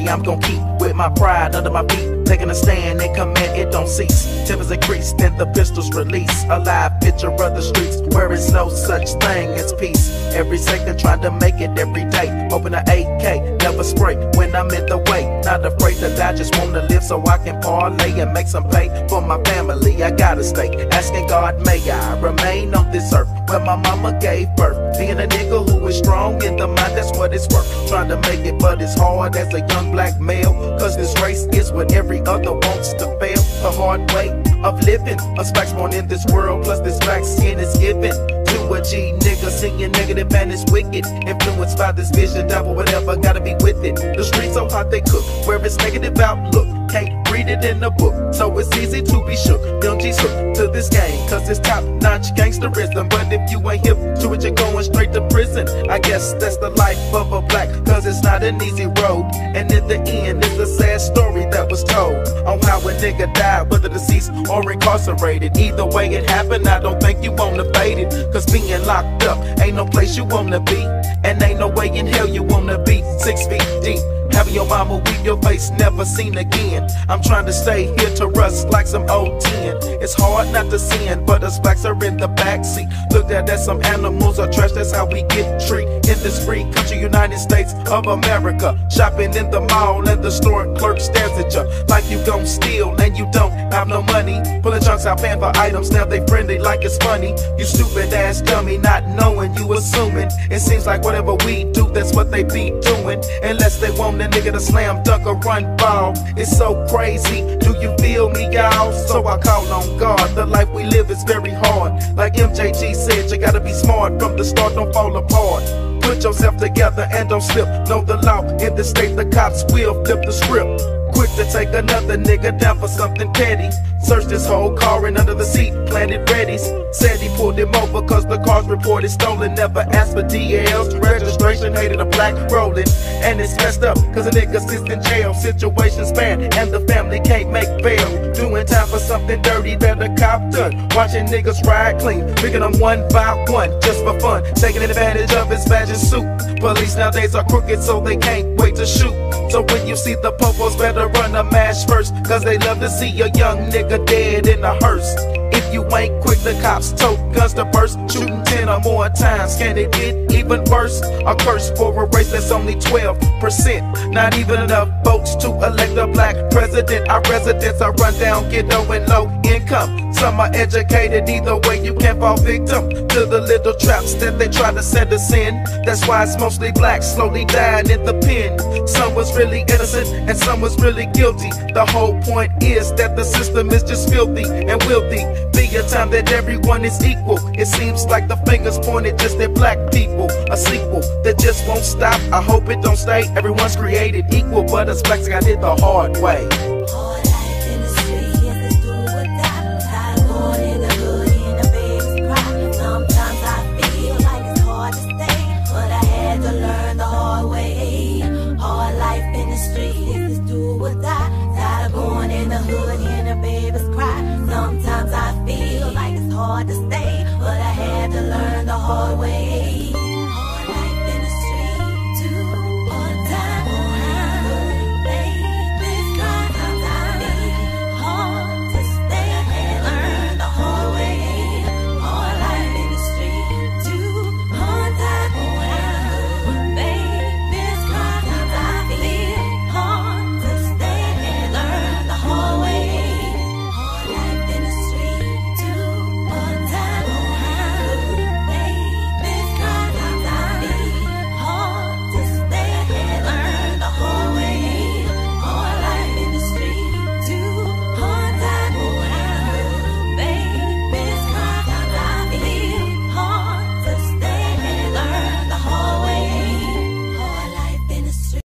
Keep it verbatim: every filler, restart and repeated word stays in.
I'm gon' keep with my pride under my feet, taking a stand and command it don't cease. Tempers increase, then the pistols release. A live picture of the streets where it's no such thing as peace. Every second trying to make it every day. Open a A K, never spray when I'm in the way. Not afraid to die, just wanna live so I can parlay and make some pay for my family. I gotta stay asking God, may I remain on this earth where my mama gave birth. Being a nigga who is strong in the mind, that's what it's worth. Trying to make it, but it's hard as a young black male, cause this race is what every other wants to fail. The hard way of living, us blacks born in this world, plus this black skin is given to a G nigga singing negative and it's wicked. Influenced by this vision, devil, whatever, gotta be with it. The streets so hot they cook, where it's negative outlook. Can't read it in the book, so it's easy to be shook. Young G's hooked to this game, cause it's top-notch gangsterism. But if you ain't hip to it, you're going straight to prison. I guess that's the life of a black, cause it's not an easy road. And in the end, it's a sad story that was told on how a nigga died, whether deceased or incarcerated. Either way it happened, I don't think you wanna fade it, cause being locked up ain't no place you wanna be, and ain't no way in hell you wanna be six feet deep. Having your mama weep your face never seen again. I'm trying to stay here to rust like some old tin. It's hard not to sin, but us blacks are in the backseat. Looked at as some animals or trash, that's how we get treated. In this free country, United States of America. Shopping in the mall and the store clerk stares at you like you gon' steal and you don't have no money. Pulling chunks out paying for items, now they friendly like it's funny. You stupid ass dummy, not knowing, you assuming. It seems like whatever we do, that's what they be doing. Unless they want a nigga to slam dunk or run ball. It's so crazy, do you feel me, y'all? So I call on God, the life we live is very hard. Like M J G said, you gotta be smart from the start, don't fall apart. Put yourself together and don't slip. Know the law in the state, the cops will flip the script. Quick to take another nigga down for something petty. Searched his whole car and under the seat, planted readies. Said he pulled him over cause the car's reported stolen. Never asked for D Ls, registration, hated a black rolling. And it's messed up cause a nigga sits in jail. Situation span and the family can't make bail. Doing time for something dirty that a cop done. Watching niggas ride clean, picking them one by one just for fun. Taking advantage of his badge and suit. Police nowadays are crooked so they can't wait to shoot. So when you see the popos, better run a mash first, cause they love to see a young nigga dead in a hearse. If you ain't quick, the cops tote guns to burst, shooting ten or more times. Can it get even worse? A curse for a race that's only twelve percent. Not even enough votes to elect a black president. Our residents are run down, ghetto and low income. Some are educated, either way you can fall victim to the little traps that they try to set us in. That's why it's mostly black, slowly dying in the pen. Some was really innocent and some was really guilty. The whole point is that the system is just filthy and wealthy. Be a time that everyone is equal. It seems like the fingers pointed just at black people. A sequel that just won't stop. I hope it don't stay. Everyone's created equal, but us blacks got it the hard way.